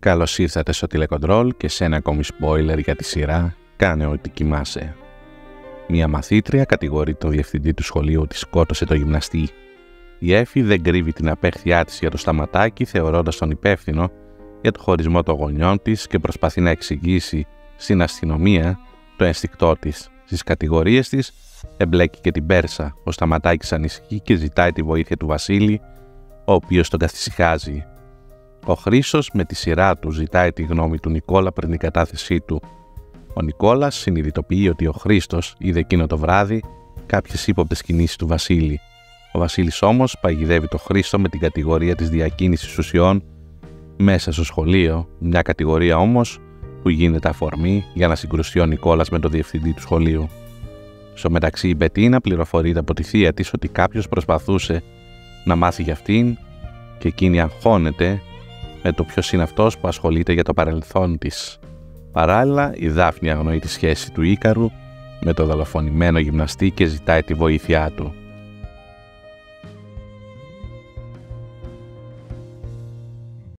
Καλώς ήρθατε στο τηλεκοντρόλ και σε ένα ακόμη spoiler για τη σειρά «Κάνε ό,τι κοιμάσαι». Μια μαθήτρια κατηγορεί τον διευθυντή του σχολείου ότι σκότωσε το γυμναστή. Η Έφη δεν κρύβει την απέχθειά της για το Σταματάκι, θεωρώντας τον υπεύθυνο για το χωρισμό των γονιών της και προσπαθεί να εξηγήσει στην αστυνομία το ένστικτό της. Στις κατηγορίες της εμπλέκει και την Πέρσα. Ο Σταματάκης ανησυχεί και ζητάει τη βοήθεια του Βασίλη, ο οποίος τον καθησυχάζει. Ο Χρήστος με τη σειρά του ζητάει τη γνώμη του Νικόλα πριν την κατάθεσή του. Ο Νικόλας συνειδητοποιεί ότι ο Χρήστος είδε εκείνο το βράδυ κάποιες ύποπτες κινήσεις του Βασίλη. Ο Βασίλης όμως παγιδεύει το Χρήστο με την κατηγορία της διακίνησης ουσιών μέσα στο σχολείο, μια κατηγορία όμως που γίνεται αφορμή για να συγκρουστεί ο Νικόλας με τον διευθυντή του σχολείου. Στο μεταξύ η Μπετίνα πληροφορείται από τη θεία της ότι κάποιος προσπαθούσε να μάθει για αυτήν και εκείνη αγχώνεται με το ποιος είναι αυτός που ασχολείται για το παρελθόν της. Παράλληλα, η Δάφνη αγνοεί τη σχέση του Ίκαρου με το δολοφονημένο γυμναστή και ζητάει τη βοήθειά του.